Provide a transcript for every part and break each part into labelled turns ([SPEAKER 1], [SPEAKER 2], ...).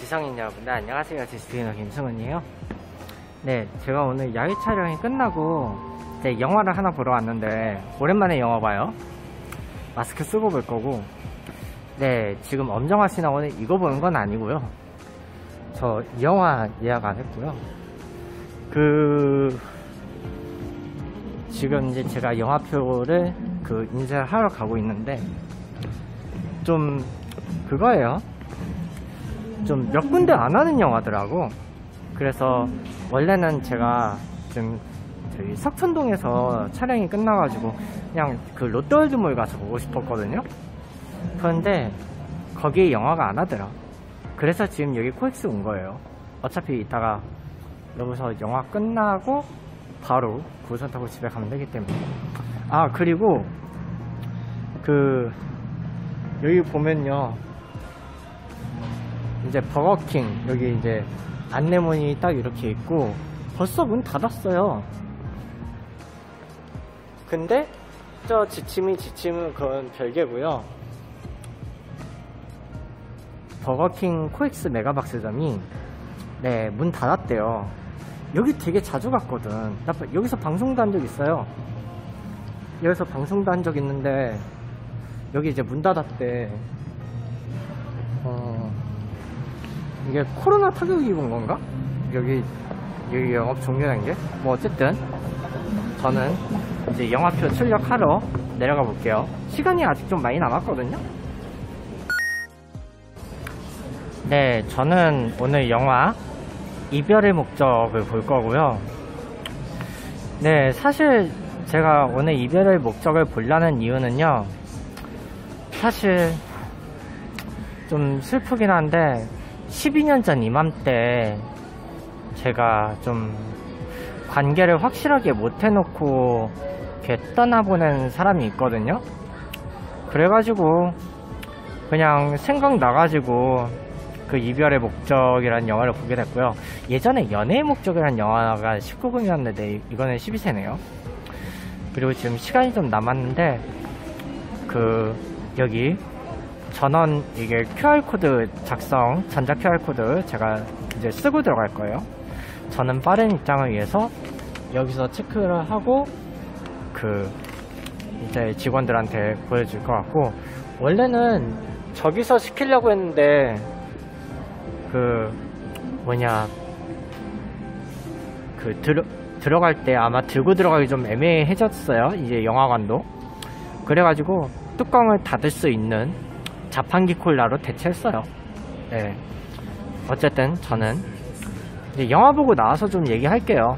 [SPEAKER 1] 지성인 여러분들 안녕하세요. 디스트리너 김승훈이에요. 네, 제가 오늘 야외 촬영이 끝나고 이제 영화를 하나 보러 왔는데 오랜만에 영화 봐요. 마스크 쓰고 볼 거고. 네, 지금 엄정화씨 나오는 이거 보는 건 아니고요. 저 이 영화 예약 안 했고요. 지금 이제 제가 영화표를 인쇄를 하러 가고 있는데 좀 그거예요. 좀 몇 군데 안 하는 영화더라고. 그래서 원래는 제가 좀 저희 석천동에서 촬영이 끝나가지고 그냥 롯데월드몰 가서 보고 싶었거든요. 그런데 거기에 영화가 안 하더라. 그래서 지금 여기 코엑스 온 거예요. 어차피 이따가 여기서 영화 끝나고 바로 9호선 타고 집에 가면 되기 때문에. 아, 그리고 여기 보면요, 이제 버거킹 여기 이제 안내문이 딱 이렇게 있고 벌써 문 닫았어요. 근데 저 지침은 그건 별개고요. 버거킹 코엑스 메가박스점이 네, 문 닫았대요. 여기 되게 자주 갔거든. 나 여기서 방송도 한 적 있어요. 여기서 방송도 한 적 있는데 여기 이제 문 닫았대. 이게 코로나 타격 입은 건가? 여기 영업 종료된 게? 뭐 어쨌든 저는 이제 영화표 출력하러 내려가 볼게요. 시간이 아직 좀 많이 남았거든요. 네, 저는 오늘 영화 이별의 목적을 볼 거고요. 네, 사실 제가 오늘 이별의 목적을 보려는 이유는요, 사실 좀 슬프긴 한데 12년 전 이맘때 제가 좀 관계를 확실하게 못 해놓고 이렇게 떠나보낸 사람이 있거든요. 그래가지고 그냥 생각나가지고 이별의 목적이라는 영화를 보게 됐고요. 예전에 연애의 목적이라는 영화가 19금이었는데 이거는 12세네요. 그리고 지금 시간이 좀 남았는데 여기 전원 이게 QR코드 작성, 전자 QR코드 제가 이제 쓰고 들어갈 거예요. 저는 빠른 입장을 위해서 여기서 체크를 하고 이제 직원들한테 보여줄 것 같고, 원래는 저기서 시키려고 했는데 들어갈 때 아마 들고 들어가기 좀 애매해졌어요. 이제 영화관도. 그래가지고 뚜껑을 닫을 수 있는 자판기 콜라로 대체했어요. 네. 어쨌든 저는 이제 영화 보고 나와서 좀 얘기할게요.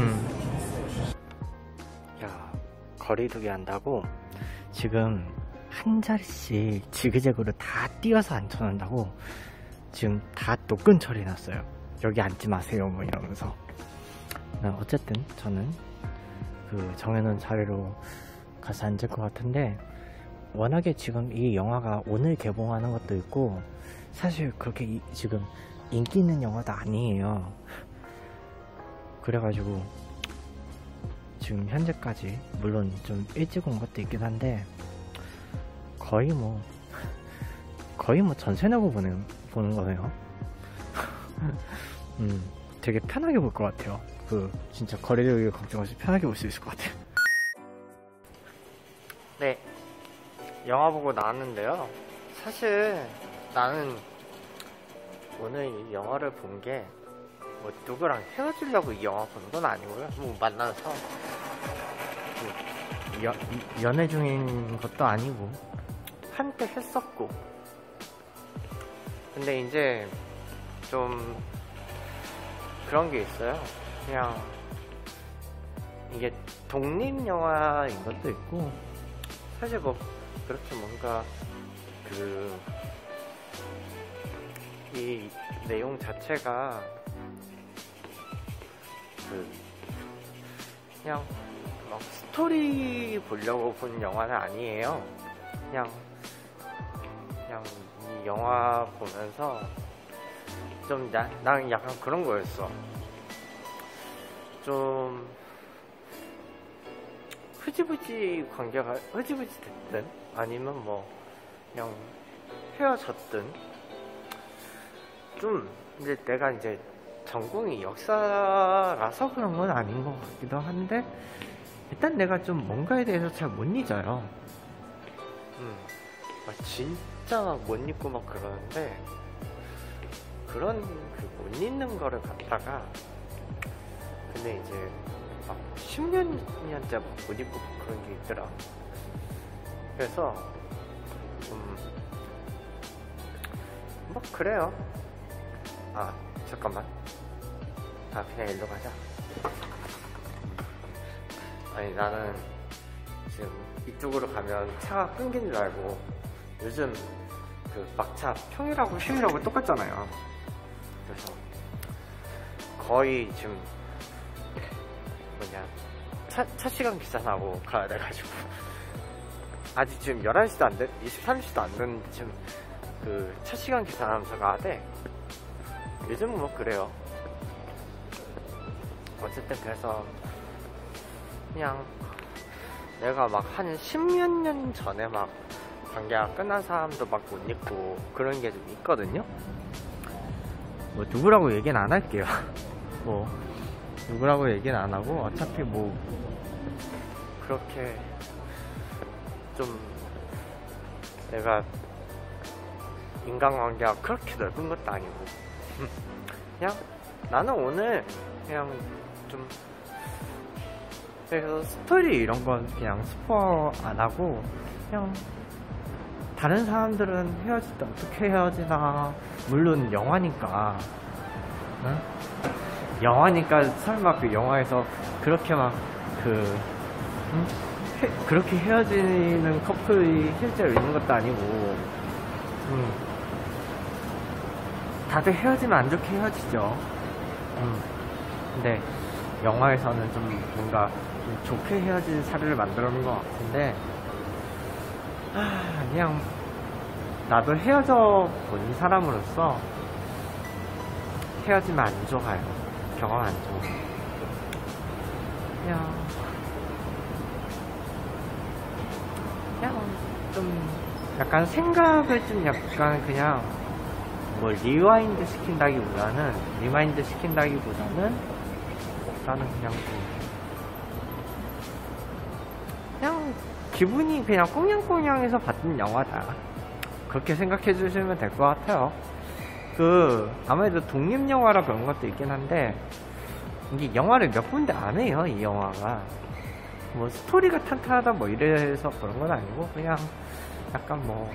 [SPEAKER 1] 야, 거리두기 한다고 지금 한 자리씩 지그재그로 다 띄어서 앉혀놓는다고 지금 다 노끈 처리해놨어요. 여기 앉지 마세요 뭐 이러면서. 어쨌든 저는 정해놓은 자리로 가서 앉을 것 같은데, 워낙에 지금 이 영화가 오늘 개봉하는 것도 있고 사실 그렇게 지금 인기 있는 영화도 아니에요. 그래가지고 지금 현재까지 물론 좀 일찍 온 것도 있긴 한데 거의 뭐 전세 내고 보는 거네요. 되게 편하게 볼 것 같아요. 진짜 거리두기 걱정 없이 편하게 볼 수 있을 것 같아요. 네, 영화 보고 나왔는데요. 사실 나는 오늘 이 영화를 본 게 뭐 누구랑 헤어지려고 이 영화 보는 건 아니고요. 뭐 만나서 연애 중인 것도 아니고 한때 했었고. 근데 이제 좀 그런 게 있어요. 그냥 이게 독립영화인 것도 있고, 사실 뭐 그렇게 뭔가 이 내용 자체가 그냥 막 스토리 보려고 본 영화는 아니에요. 그냥 이 영화 보면서 좀 난 약간 그런 거였어. 좀 관계가 흐지부지 됐든 아니면 뭐 그냥 헤어졌든 좀 이제 내가 이제 전공이 역사라서 그런 건 아닌 것 같기도 한데 일단 내가 좀 뭔가에 대해서 잘 못 잊어요. 진짜 못 잊고 막 그러는데 그런 그 못 잊는 거를 갖다가 근데 이제 막 10년째 막 못 잊고 그런 게 있더라. 그래서 뭐 그래요. 아 잠깐만. 그냥 일로 가자. 아니 나는 지금 이쪽으로 가면 차가 끊긴 줄 알고 요즘 그 막차 평일하고 휴일하고 똑같잖아요. 그래서 거의 지금 차 시간 계산하고 가야 돼가지고 아직 지금 11시도 안 돼, 23시도 안 됐는데 지금 그 차 시간 계산하면서 가야 돼. 요즘은 뭐 그래요. 어쨌든 그래서 그냥 내가 막 한 10몇 년 전에 막 관계가 끝난 사람도 막 못 잊고 그런 게 좀 있거든요. 뭐 누구라고 얘기는 안 할게요. 뭐 누구라고 얘기는 안 하고 어차피 뭐 그렇게 좀 내가 인간관계가 그렇게 넓은 것도 아니고 그냥 나는 오늘 그냥 좀 그래서 스토리 이런 건 그냥 스포 안 하고 그냥 다른 사람들은 헤어질 때 어떻게 헤어지나 물론 영화니까 응? 영화니까 설마 그 영화에서 그렇게 막 그렇게 헤어지는 커플이 실제로 있는 것도 아니고 다들 헤어지면 안 좋게 헤어지죠. 근데 영화에서는 좀 뭔가 좀 좋게 헤어진 사례를 만들어 놓은 것 같은데 그냥 나도 헤어져 본 사람으로서 헤어지면 안 좋아요. 경험 안 좋아. 그냥 좀 약간 생각을 좀 약간 그냥 뭐 리마인드 시킨다기보다는 나는 그냥 기분이 그냥 꽁냥꽁냥해서 봤던 영화다. 그렇게 생각해 주시면 될 것 같아요. 아무래도 독립영화라 그런 것도 있긴 한데 이게 영화를 몇 군데 안 해요. 이 영화가 뭐 스토리가 탄탄하다 뭐 이래서 그런 건 아니고 그냥 약간 뭐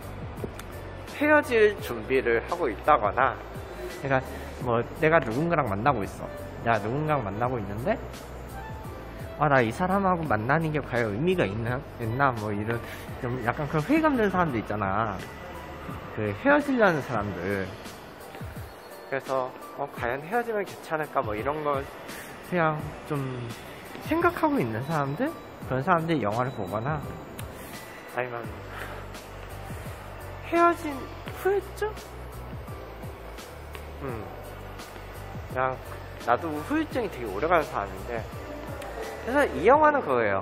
[SPEAKER 1] 헤어질 준비를 하고 있다거나 내가 누군가랑 만나고 있어. 누군가랑 만나고 있는데 나 이 사람하고 만나는 게 과연 의미가 있나 뭐 이런 좀 약간 그런 회의감 드는 사람들 있잖아. 그 헤어지려는 사람들. 그래서 과연 헤어지면 괜찮을까 뭐 이런 걸 그냥 좀 생각하고 있는 사람들? 그런 사람들이 영화를 보거나 아니면 헤어진 후였죠? 그냥 나도 후유증이 되게 오래가는 사람인데 그래서 이 영화는 그거예요.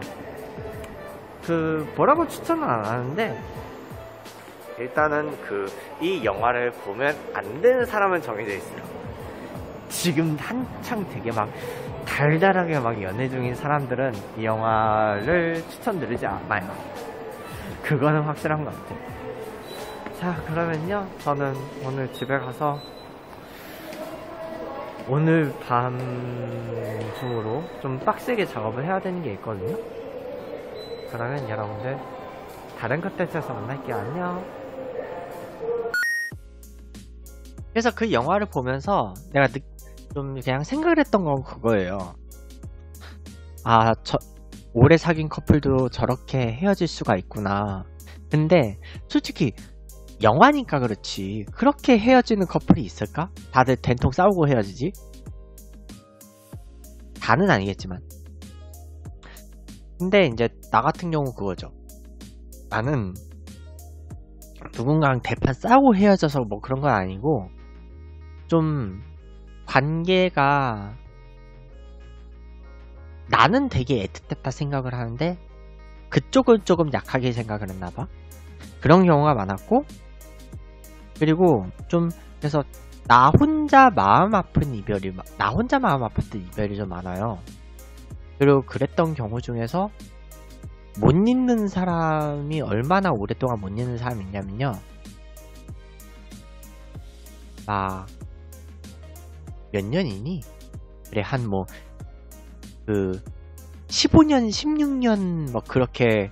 [SPEAKER 1] 뭐라고 추천은 안 하는데 일단은 이 영화를 보면 안 되는 사람은 정해져 있어요. 지금 한창 되게 막 달달하게 막 연애 중인 사람들은 이 영화를 추천드리지 않아요. 그거는 확실한 것 같아요. 자, 그러면요 저는 오늘 집에 가서 오늘 밤 중으로 좀 빡세게 작업을 해야 되는 게 있거든요. 그러면 여러분들 다른 컨텐츠에서 만날게요. 안녕. 그래서 그 영화를 보면서 내가 좀 그냥 생각을 했던 건 그거예요. 오래 사귄 커플도 저렇게 헤어질 수가 있구나. 근데 솔직히 영화니까 그렇지 그렇게 헤어지는 커플이 있을까? 다들 된통 싸우고 헤어지지? 다는 아니겠지만. 근데 이제 나 같은 경우 그거죠. 나는 누군가랑 대판 싸우고 헤어져서 뭐 그런 건 아니고 좀 관계가 나는 되게 애틋했다 생각을 하는데 그쪽은 조금 약하게 생각을 했나봐. 그런 경우가 많았고 그리고 좀 그래서
[SPEAKER 2] 나 혼자 마음 아픈 이별이 좀 많아요. 그리고 그랬던 경우 중에서 못 잊는 사람이 얼마나 오랫동안 못 잊는 사람이 있냐면요. 막 몇 년이니? 그래 한 뭐 그 15년, 16년 막 그렇게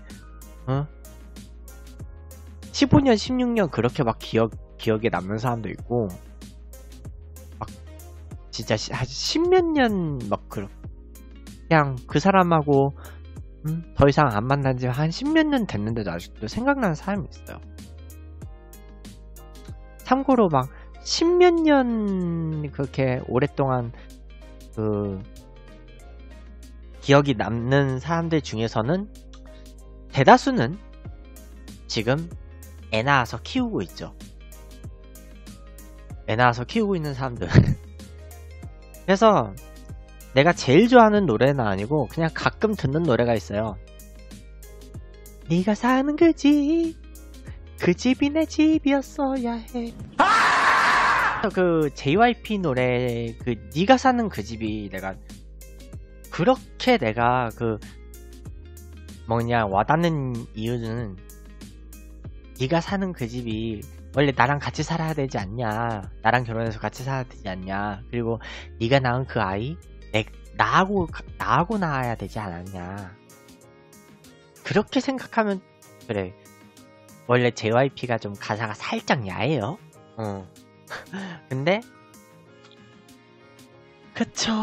[SPEAKER 2] 15년, 16년 그렇게 막 기억에 남는 사람도 있고 막 진짜 한 10몇 년 막 그냥 그 사람하고 더 이상 안 만난 지 한 10몇 년 됐는데도 아직도 생각나는 사람이 있어요. 참고로 막 10몇 년 그렇게 오랫동안 그 기억이 남는 사람들 중에서는 대다수는 지금 애 낳아서 키우고 있죠. 애 낳아서 키우고 있는 사람들. 그래서 내가 제일 좋아하는 노래는 아니고 그냥 가끔 듣는 노래가 있어요. 네가 사는 그 집이 내 집이었어야 해. 그 JYP 노래 그 네가 사는 그 집이 내가 그 뭐냐 와닿는 이유는 네가 사는 그 집이 원래 나랑 같이 살아야 되지 않냐, 나랑 결혼해서 같이 살아야 되지 않냐, 그리고 네가 낳은 그 아이 나하고 낳아야 되지 않았냐, 그렇게 생각하면 그래. 원래 JYP가 좀 가사가 살짝 야해요. 근데 그쵸.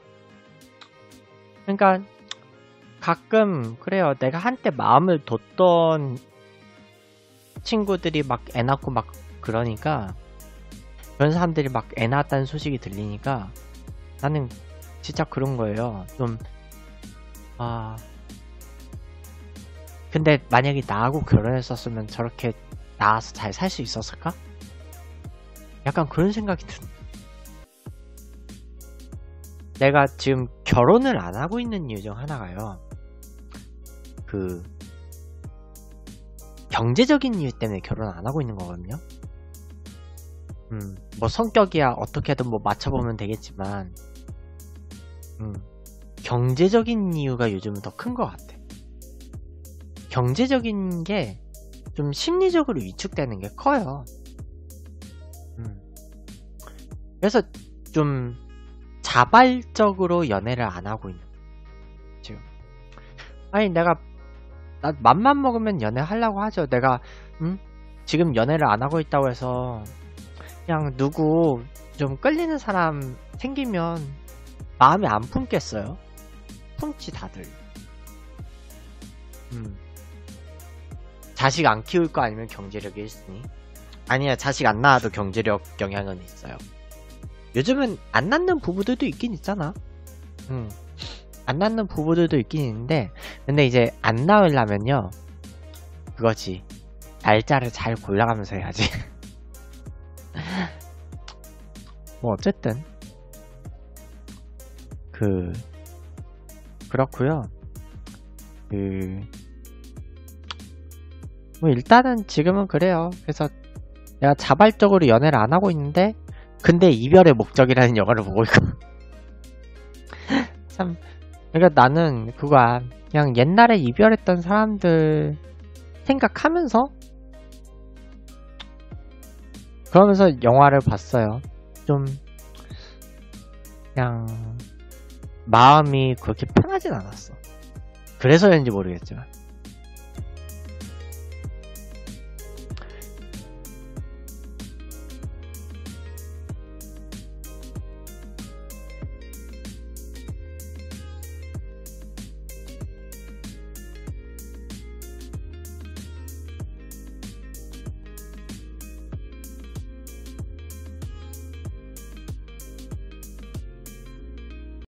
[SPEAKER 2] 그러니까 가끔 그래요. 내가 한때 마음을 뒀던 친구들이 막 애 낳고 막 그러니까, 그런 사람들이 막 애 낳았다는 소식이 들리니까 나는 진짜 그런 거예요. 좀 근데 만약에 나하고 결혼했었으면 저렇게 나아서 잘 살 수 있었을까? 약간 그런 생각이 듭니다. 내가 지금 결혼을 안 하고 있는 이유 중 하나가요. 그 경제적인 이유 때문에 결혼 안 하고 있는 거거든요. 뭐 성격이야 어떻게든 뭐 맞춰보면 되겠지만 경제적인 이유가 요즘은 더 큰 것 같아. 경제적인 게 좀 심리적으로 위축되는 게 커요. 그래서 좀 자발적으로 연애를 안 하고 있는 지금. 아니 나 맘만 먹으면 연애하려고 하죠. 내가 지금 연애를 안 하고 있다고 해서 그냥 누구 좀 끌리는 사람 생기면 마음에 안 품겠어요? 품지 다들. 자식 안 키울 거 아니면 경제력이 1순위? 아니야, 자식 안 낳아도 경제력 영향은 있어요. 요즘은 안 낳는 부부들도 있긴 있잖아. 안 낳는 부부들도 있긴 있는데, 근데 이제 안 낳으려면요, 그거지. 날짜를 잘 골라가면서 해야지. 뭐 어쨌든 그렇구요. 뭐 일단은 지금은 그래요. 그래서 내가 자발적으로 연애를 안 하고 있는데, 근데 이별의 목적이라는 영화를 보고 있고. 참, 그러니까 나는 그거야. 그냥 옛날에 이별했던 사람들 생각하면서 그러면서 영화를 봤어요. 좀 그냥 마음이 그렇게 편하진 않았어. 그래서였는지 모르겠지만.